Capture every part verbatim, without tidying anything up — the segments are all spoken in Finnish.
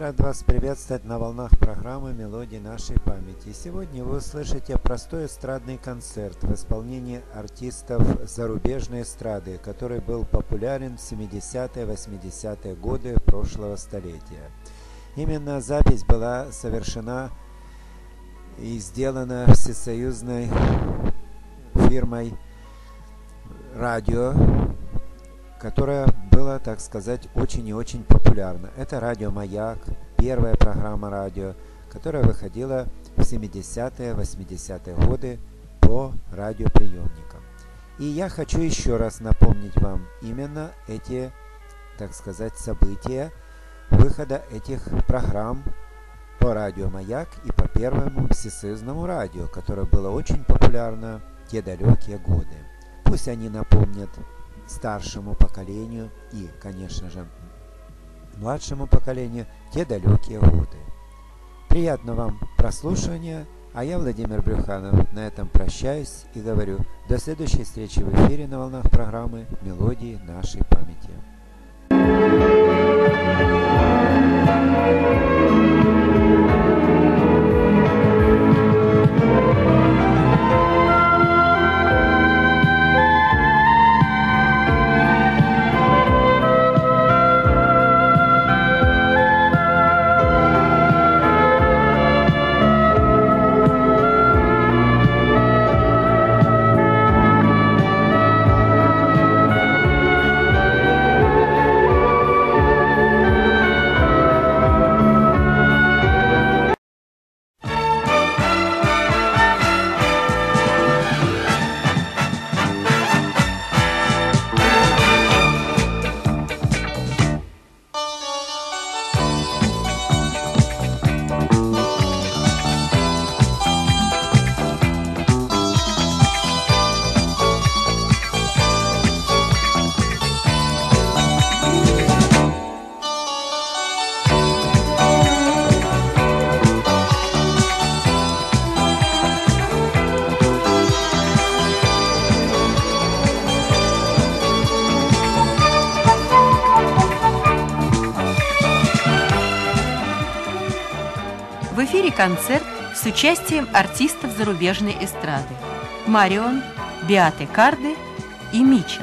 рад вас приветствовать на волнах программы «Мелодии нашей памяти». Сегодня вы услышите простой эстрадный концерт в исполнении артистов зарубежной эстрады, который был популярен в семидесятые-восьмидесятые годы прошлого столетия. Именно запись была совершена и сделана всесоюзной фирмой радио, которая была, так сказать, очень и очень популярна. Это радио «Маяк», первая программа радио, которая выходила в семидесятые-восьмидесятые годы по радиоприемникам. И я хочу еще раз напомнить вам именно эти, так сказать, события выхода этих программ по радио «Маяк» и по первому всесоюзному радио, которое было очень популярно в те далекие годы. Пусть они напомнят старшему поколению и, конечно же, младшему поколению те далекие годы. Приятного вам прослушивания, а я, Владимир Брюханов, на этом прощаюсь и говорю до следующей встречи в эфире на волнах программы «Мелодии нашей памяти». В эфире концерт с участием артистов зарубежной эстрады Марион, Беаты Карде и Мичела.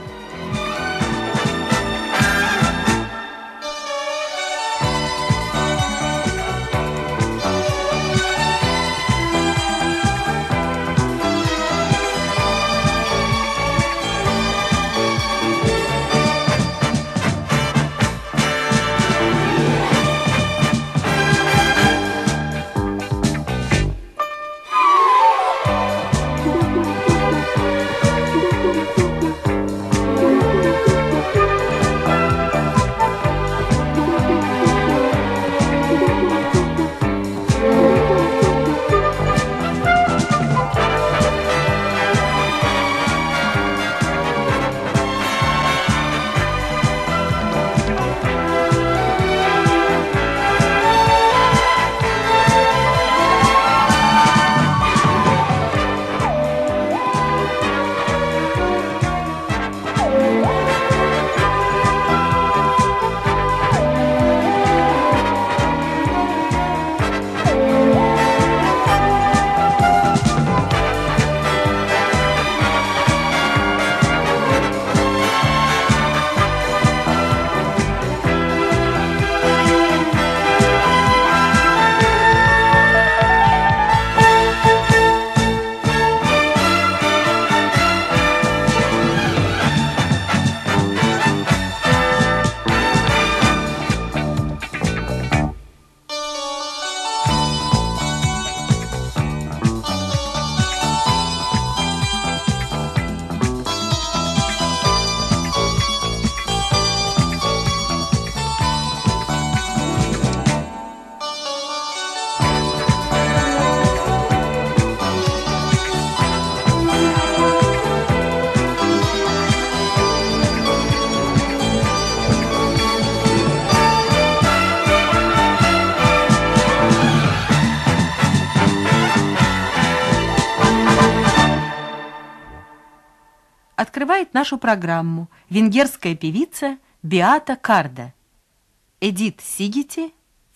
Открывает нашу программу венгерская певица Беата Карде. Эдит Сигити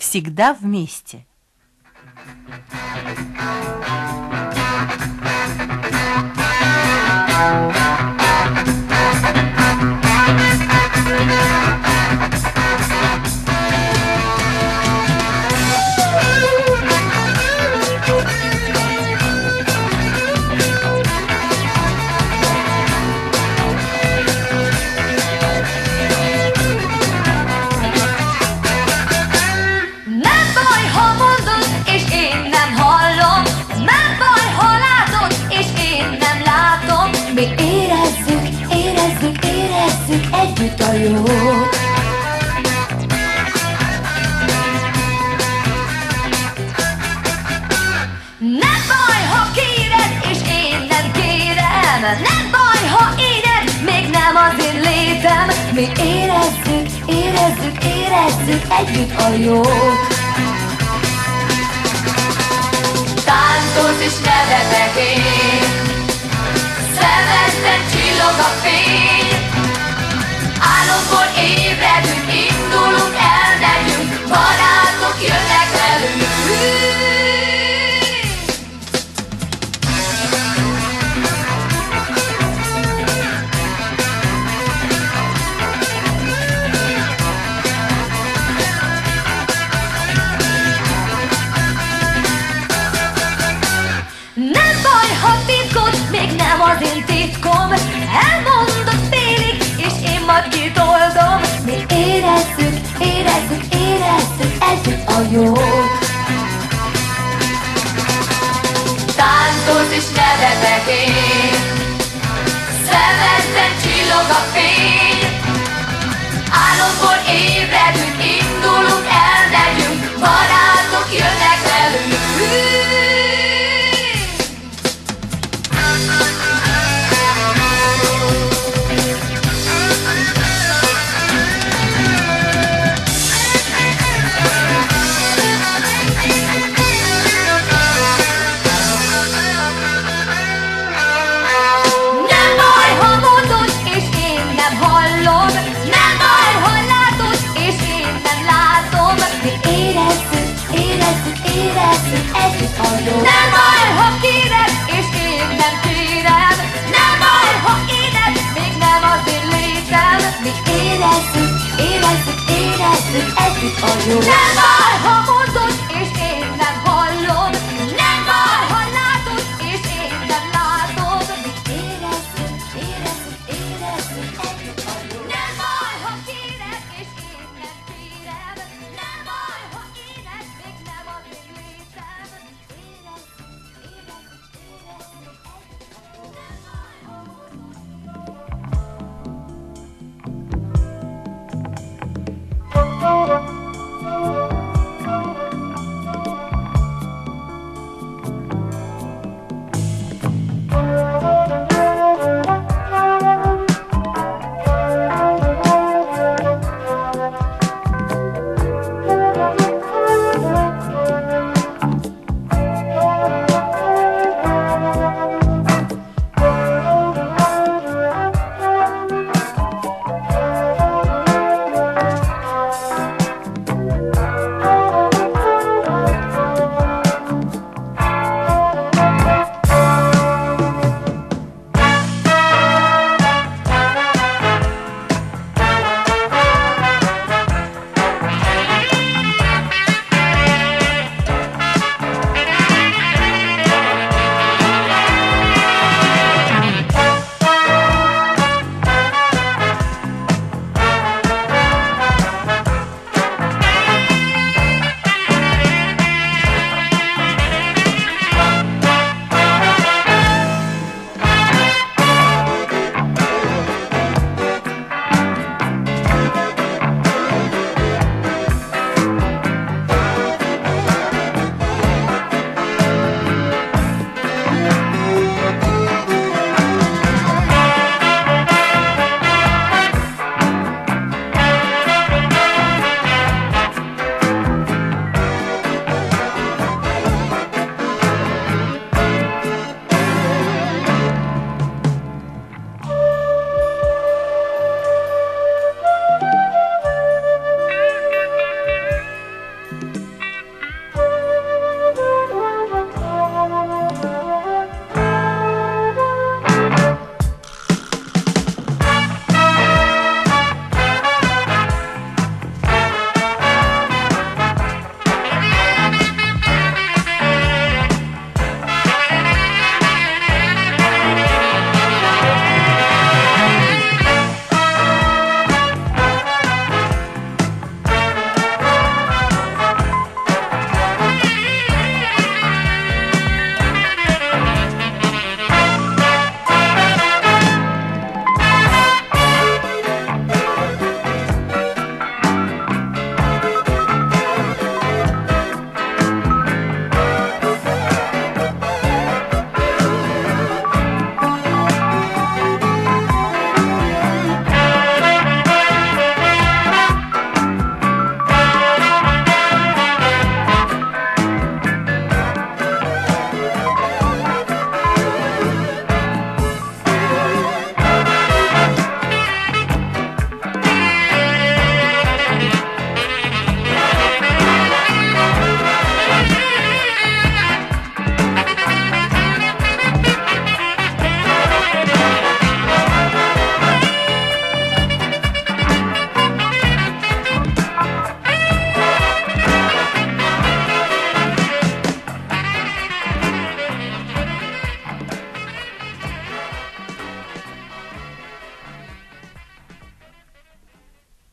всегда вместе. Nem baj, ha kéred, és én nem kérem. Nem baj, ha éred, még nem az én létem. Mi érezzük, érezzük, érezzük együtt a jót. Táncolsz és nevetek én, szemedben csillog a fény. Álomból ébredünk, indulunk, elmegyünk, barátok jönnek velünk. Nem baj, ha titkod még nem az én titkom. Elmondod félig, és én majd kitoldom. Mi érezzük, érezzük, érezzük együtt a jót. Táncolsz és nevetek én, szemedben csillog a fény. Álomból ébredünk, indulunk, elmegyünk, barátok jönnek velünk. Nem baj, ha kéred, és én nem kérem. Nem baj, ha éred, még nem az én létem. Mi érezzük, érezzük, érezzük együtt a jót. Nem baj, ha mondod, és én nem hallom. Nem baj, ha látod, és én nem látom. Mi érezzük, érezzük, érezzük együtt a jót. Nem baj, ha kéred, és én nem kérem. Nem baj, ha éred, még nem az én létem. Thank you.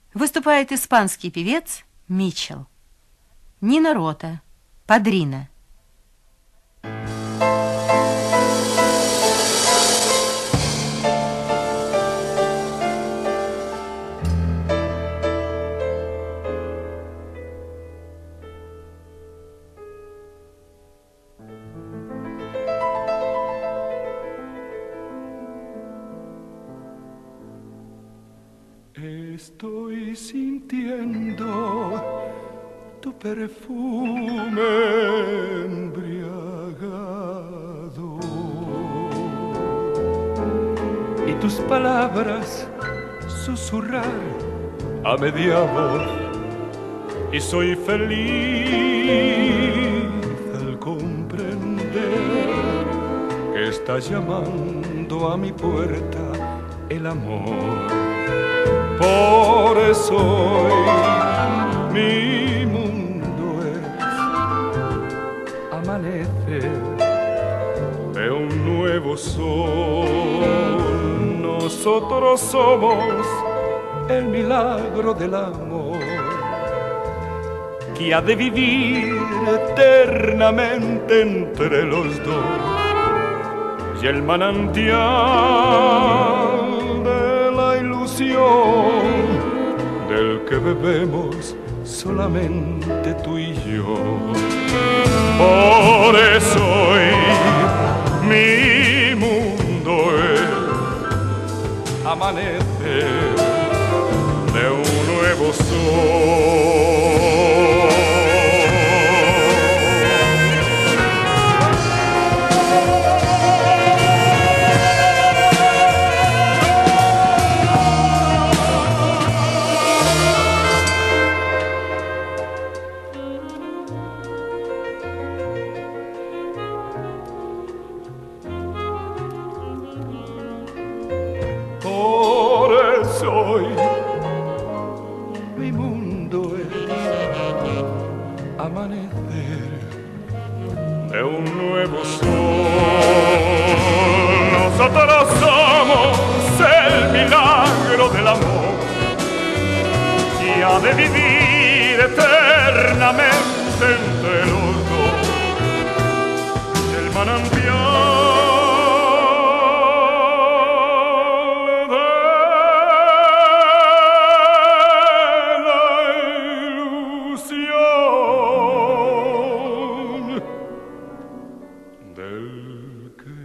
Выступает испанский певец Митчелл. Нина Рота, «Падрина». Estoy sintiendo tu perfume embriagado y tus palabras susurrar a media voz, y soy feliz al comprender que estás llamando a mi puerta el amor. Por eso hoy mi mundo es amanecer de un nuevo sol. Nosotros somos el milagro del amor que ha de vivir eternamente entre los dos, y el manantial de la ilusión del que bebemos solamente tú y yo. Por eso hoy mi mundo es amanecer de un nuevo sol. Hoy mi mundo es amanecer de un nuevo sol. Nosotros somos el milagro del amor que ha de vivir eternamente entre los dos, el manantial del que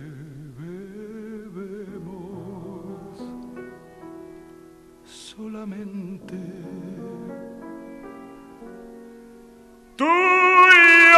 bebemos solamente tú y yo.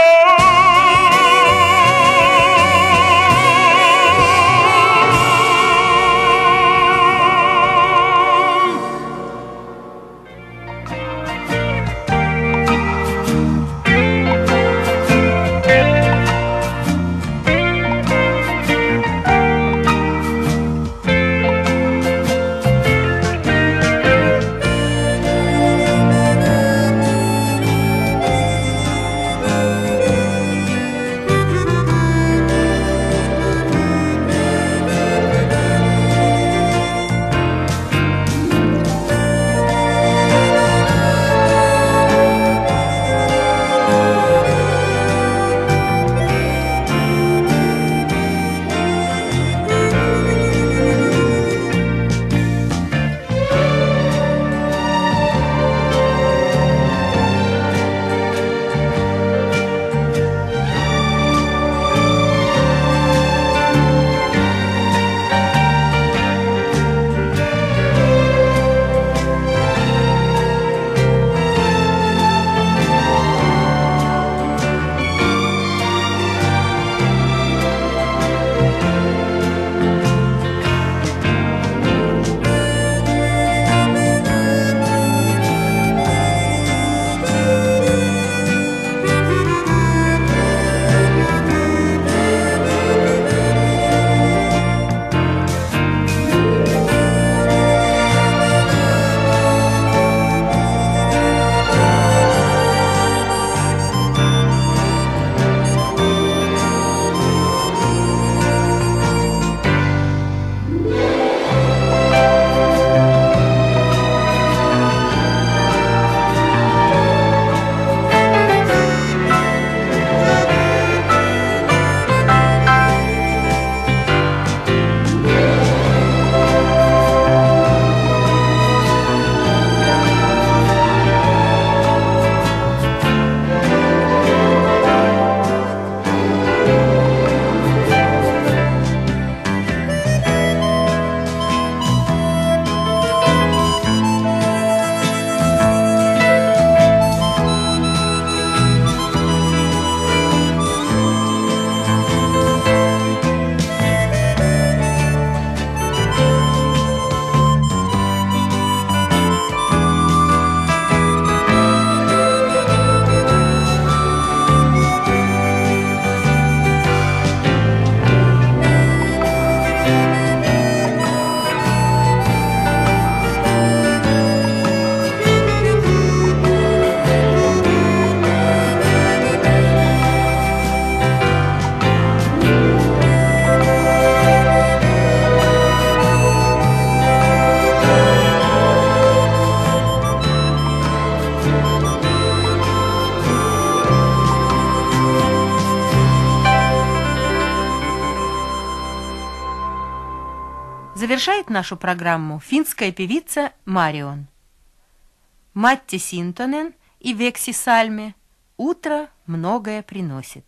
завершает нашу программу финская певица Марион. Матти Синтонен и Векси Сальме «Утро многое приносит».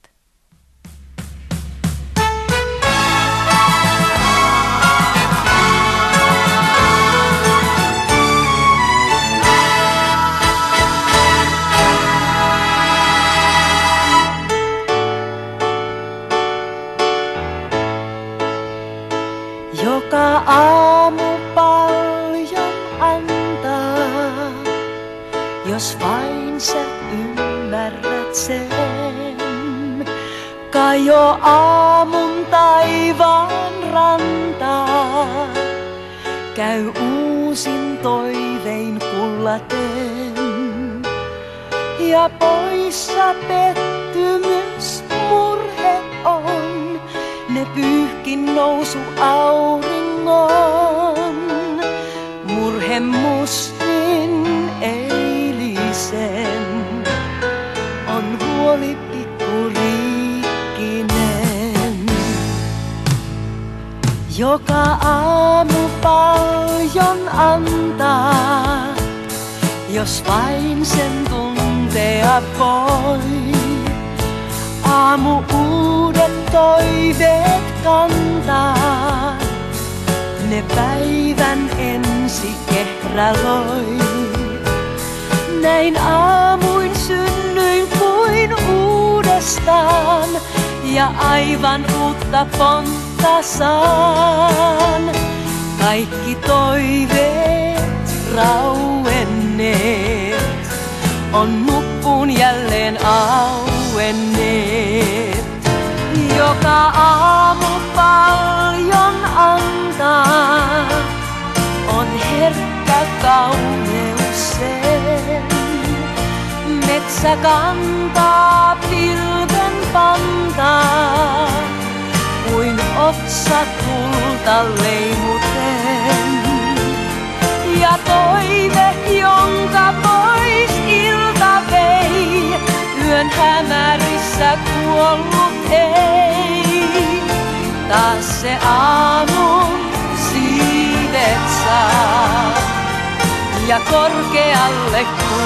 Joka aamu paljon antaa, jos vain sä ymmärrät sen. Kajo aamun taivaan rantaa, käy uusin toivein kullaten. Ja poissa pettymys murhe on, ne pyyhkin nousu auringon. Murhe mustin eilisen, on huoli pikkuriikkinen. Joka aamu paljon antaa, jos vain sen tuntea voi. Aamu uudet toiveet kantaa, ne päivän ensi kehräloi. Näin aamuin synnyin kuin uudestaan, ja aivan uutta pontta saan. Kaikki toiveet rauenneet, on nuppuun jälleen auenneet. Joka aamu paljon antaa, on herkkä kauneus sen. Metsä kantaa pilven pantaa, kuin otsa tulta leimuten. Ja toive, jonka pois ilta vei, yön hämärissä kuollut ei. Taas se aamun siivet saa, ja korkealle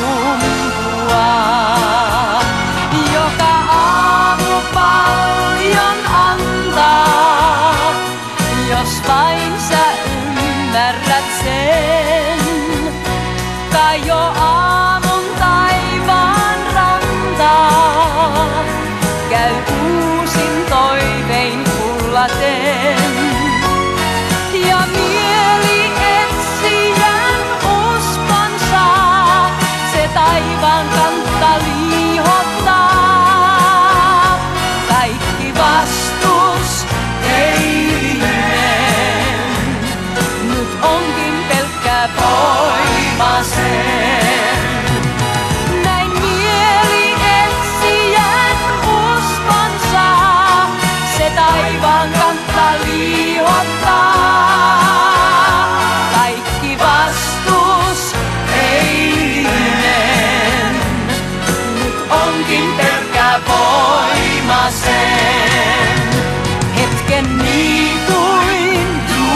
kumpuaa. Joka aamu paljon antaa, jos vain sä ymmärrät sen. Kajo aamun taivaan rantaa, käy uusin toivein kullaten. Ja mieli etsijän uskon saa, se taivaan kantta liihottaa. Kaikki vastus eilinen, nyt onkin pelkkä voima sen. Näin mieli etsijän uskon saa, se taivaan kantta liihottaa. Kaikki vastus eilinen, nyt onkin pelkkä voima sen. Hetken niituin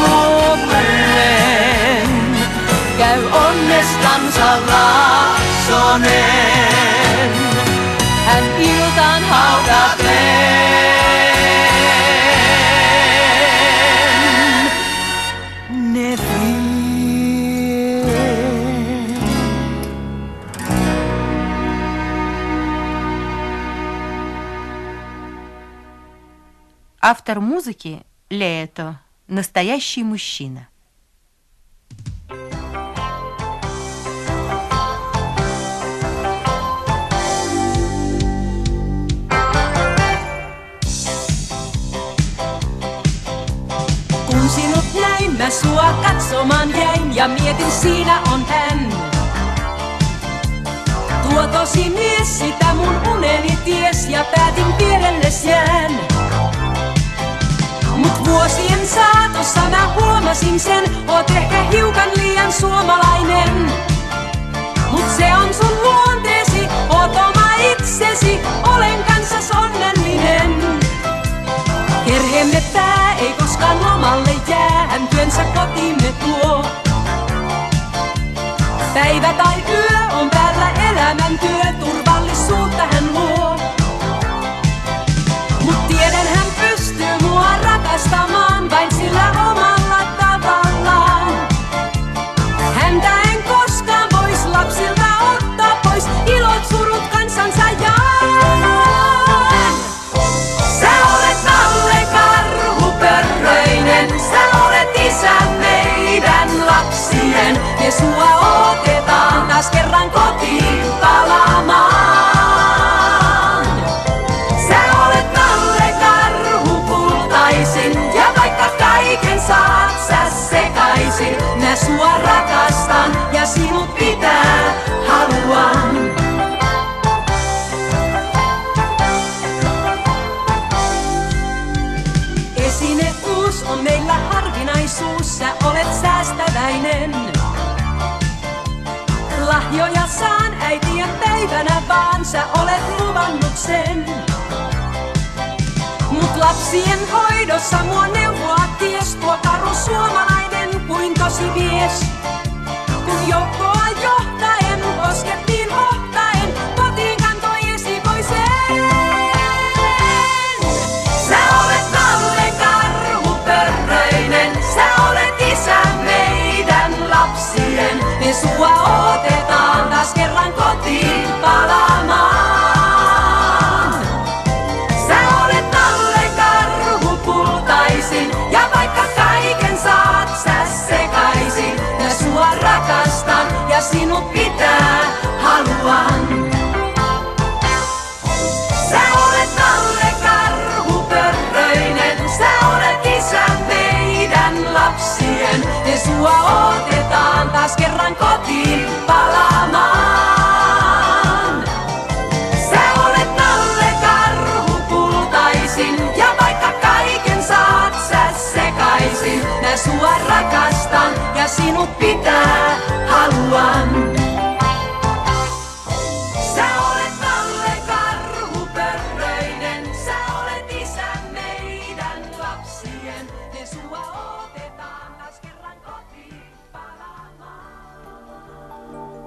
juomuen, käy onnestansa Laaksonen. Hän iltaan haudaten ne vie. Автор музыки Лето, настоящий мужчина. Kun sinut näin, mä sua katsomaan jäin ja mietin, siinä on hän. Tuo tosi mies, sitä mun uneni ties ja päätin vierelles jään. Mut vuosien saatossa mä huomasin sen, oot ehkä hiukan liian suomalainen. Mut se on sun luonteesi, oot oma itsesi, olen kanssas onnellinen. Perheemme tää ei koskaan lomalle jääntyensä kotimme tuo. Päivä tai yö on päällä elämäntyö, turvallisuutta hän luo. Mut tiedän hän pystyy mua rakastamaan vain sillä omalla tavallaan. Häntä en koskaan vois lapsilta ottaa pois, ilot surut kansansa jaan. Sä olet Nalle Karhupörröinen, sä olet isä meidän lapsien. Me sua otetaan taas kerran kotiin palaamaan. Sä olet Nalle Karhu kultaisin, ja vaikka kaiken saat sä sekaisin, mä sua rakastan ja sinut pitää haluan. Esineuus on meillä harvinaisuus, sä olet säästäväinen. Lahjoja saan äitien päivänä vaan, sä olet luvannut sen. Mut lapsien hoidossa mua neuvoa ties tuo karu suomalainen kuin tosi mies. Kun joukkoa johtaen koskettiin hohtaen, kotiin kantoi esikoisen. Sä olet Nalle Karhupörröinen, sä olet isä meidän lapsien. Me sua otetaan taas kerran kotiin palaamaan. Sä olet Nalle Karhu kultaisin, ja vaikka kaiken saat sä sekaisin, mä sua rakastan ja sinut pitää haluan. Sä olet Nalle Karhupörröinen, sä olet isä meidän lapsien. Me sua otetaan taas kerran kotiin palaamaan. Sä olet Nalle Karhu kultaisin, ja vaikka kaiken saat sä sekaisin, mä sua rakastan ja sinut pitää haluan. Sä olet Nalle Karhupörröinen, sä olet isä meidän lapsien. Me sua otetaan taas kerran kotiin palaamaan.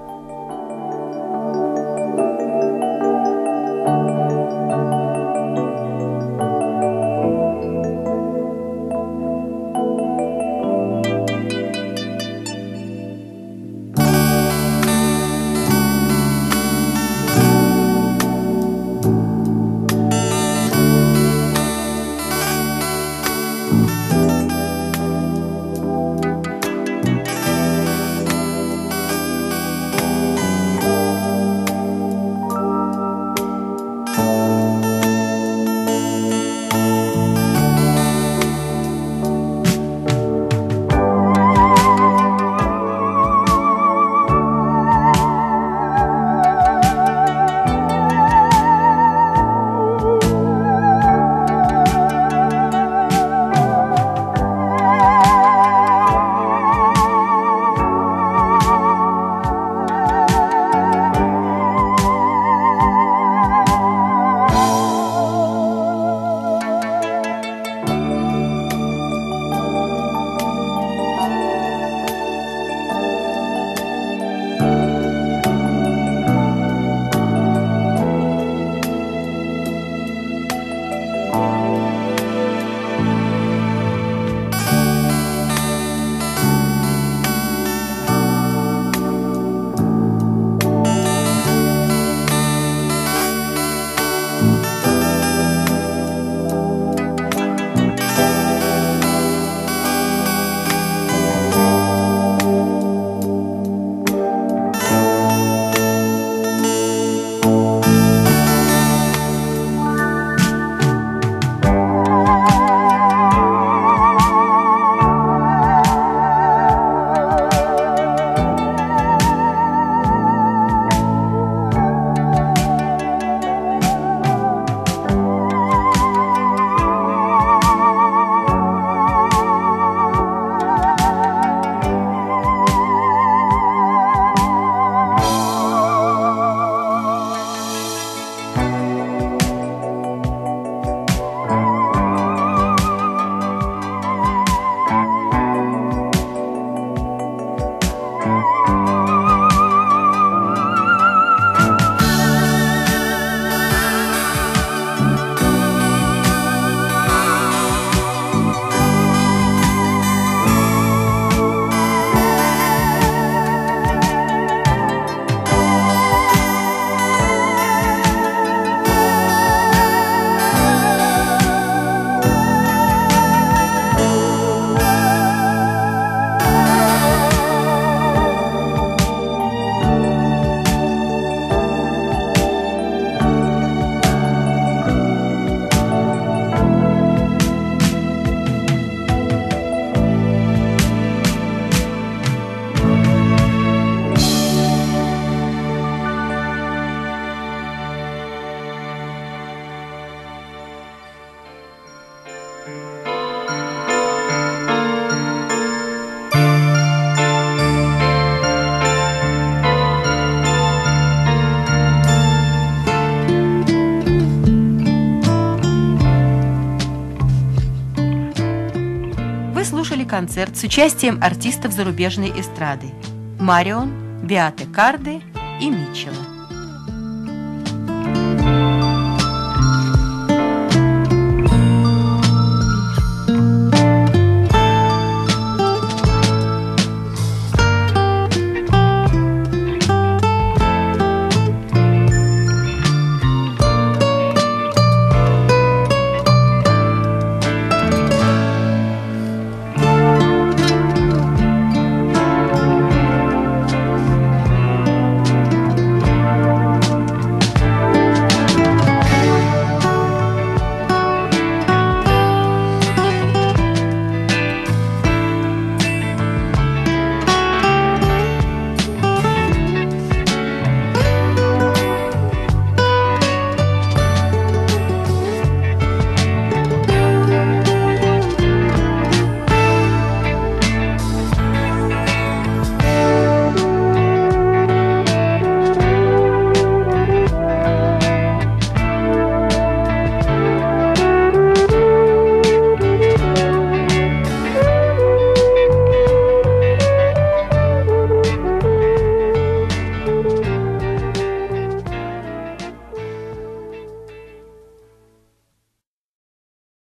концерт с участием артистов зарубежной эстрады Марион, Беаты Карды и Митчелла.